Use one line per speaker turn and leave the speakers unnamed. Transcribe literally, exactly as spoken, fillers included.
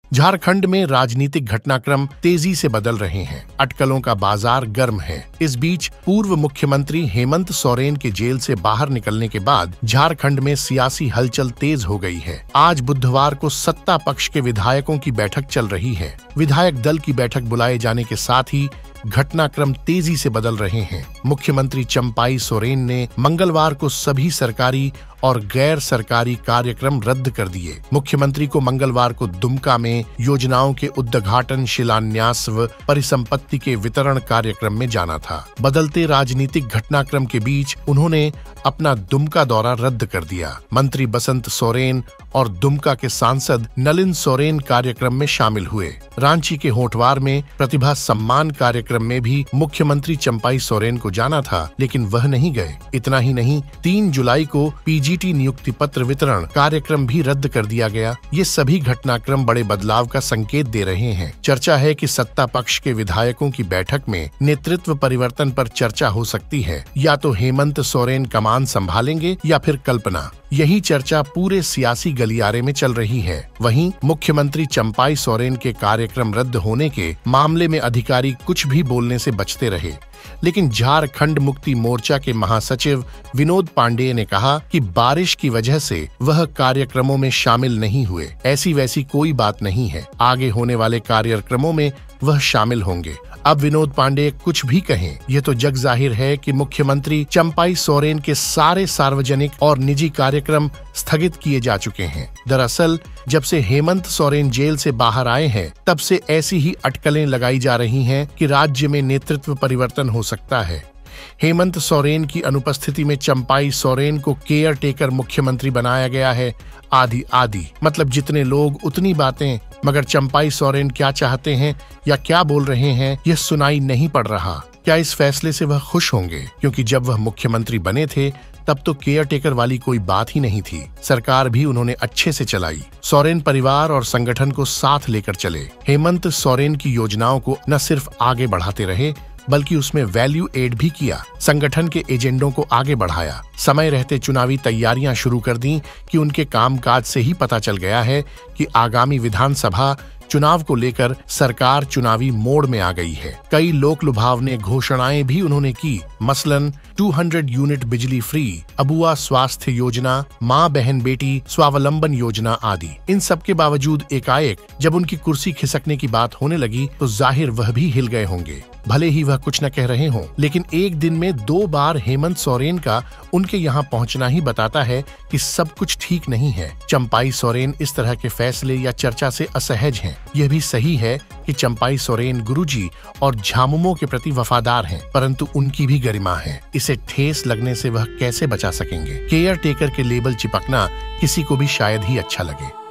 झारखंड में राजनीतिक घटनाक्रम तेजी से बदल रहे हैं। अटकलों का बाजार गर्म है। इस बीच पूर्व मुख्यमंत्री हेमंत सोरेन के जेल से बाहर निकलने के बाद झारखंड में सियासी हलचल तेज हो गई है। आज बुधवार को सत्ता पक्ष के विधायकों की बैठक चल रही है। विधायक दल की बैठक बुलाए जाने के साथ ही घटनाक्रम तेजी से बदल रहे हैं। मुख्यमंत्री चंपाई सोरेन ने मंगलवार को सभी सरकारी और गैर सरकारी कार्यक्रम रद्द कर दिए। मुख्यमंत्री को मंगलवार को दुमका में योजनाओं के उद्घाटन, शिलान्यास व परिसंपत्ति के वितरण कार्यक्रम में जाना था। बदलते राजनीतिक घटनाक्रम के बीच उन्होंने अपना दुमका दौरा रद्द कर दिया। मंत्री बसंत सोरेन और दुमका के सांसद नलिन सोरेन कार्यक्रम में शामिल हुए। रांची के होठवार में प्रतिभा सम्मान कार्यक्रम में भी मुख्यमंत्री चंपाई सोरेन को जाना था, लेकिन वह नहीं गए। इतना ही नहीं, तीन जुलाई को पीजीटी नियुक्ति पत्र वितरण कार्यक्रम भी रद्द कर दिया गया। ये सभी घटनाक्रम बड़े बदलाव का संकेत दे रहे हैं। चर्चा है कि सत्ता पक्ष के विधायकों की बैठक में नेतृत्व परिवर्तन पर चर्चा हो सकती है। या तो हेमंत सोरेन कमान संभालेंगे या फिर कल्पना। यही चर्चा पूरे सियासी गलियारे में चल रही है। वहीं मुख्यमंत्री चंपाई सोरेन के कार्यक्रम रद्द होने के मामले में अधिकारी कुछ भी बोलने से बचते रहे, लेकिन झारखंड मुक्ति मोर्चा के महासचिव विनोद पांडेय ने कहा कि बारिश की वजह से वह कार्यक्रमों में शामिल नहीं हुए। ऐसी वैसी कोई बात नहीं है। आगे होने वाले कार्यक्रमों में वह शामिल होंगे। अब विनोद पांडेय कुछ भी कहें, यह तो जग जाहिर है कि मुख्यमंत्री चंपाई सोरेन के सारे सार्वजनिक और निजी कार्यक्रम स्थगित किए जा चुके हैं। दरअसल जब से हेमंत सोरेन जेल से बाहर आए हैं, तब से ऐसी ही अटकलें लगाई जा रही हैं कि राज्य में नेतृत्व परिवर्तन हो सकता है। हेमंत सोरेन की अनुपस्थिति में चंपाई सोरेन को केयर टेकर मुख्यमंत्री बनाया गया है। आदि आदि मतलब जितने लोग उतनी बातें, मगर चंपाई सोरेन क्या चाहते हैं या क्या बोल रहे हैं, यह सुनाई नहीं पड़ रहा। क्या इस फैसले से वह खुश होंगे? क्योंकि जब वह मुख्यमंत्री बने थे तब तो केयर टेकर वाली कोई बात ही नहीं थी। सरकार भी उन्होंने अच्छे से चलाई। सोरेन परिवार और संगठन को साथ लेकर चले। हेमंत सोरेन की योजनाओं को न सिर्फ आगे बढ़ाते रहे, बल्कि उसमें वैल्यू एड भी किया। संगठन के एजेंडों को आगे बढ़ाया। समय रहते चुनावी तैयारियां शुरू कर दी कि उनके कामकाज से ही पता चल गया है कि आगामी विधानसभा चुनाव को लेकर सरकार चुनावी मोड में आ गई है। कई लोक लुभावने घोषणाएं भी उन्होंने की, मसलन दो सौ यूनिट बिजली फ्री, अबुआ स्वास्थ्य योजना, माँ बहन बेटी स्वावलंबन योजना आदि। इन सब के बावजूद एकाएक जब उनकी कुर्सी खिसकने की बात होने लगी तो जाहिर वह भी हिल गए होंगे। भले ही वह कुछ न कह रहे हों, लेकिन एक दिन में दो बार हेमंत सोरेन का उनके यहाँ पहुँचना ही बताता है कि सब कुछ ठीक नहीं है। चंपाई सोरेन इस तरह के फैसले या चर्चा से असहज हैं। यह भी सही है कि चंपाई सोरेन गुरुजी और झामुमो के प्रति वफादार हैं, परंतु उनकी भी गरिमा है। इसे ठेस लगने से वह कैसे बचा सकेंगे? केयर टेकर के लेबल चिपकना किसी को भी शायद ही अच्छा लगे।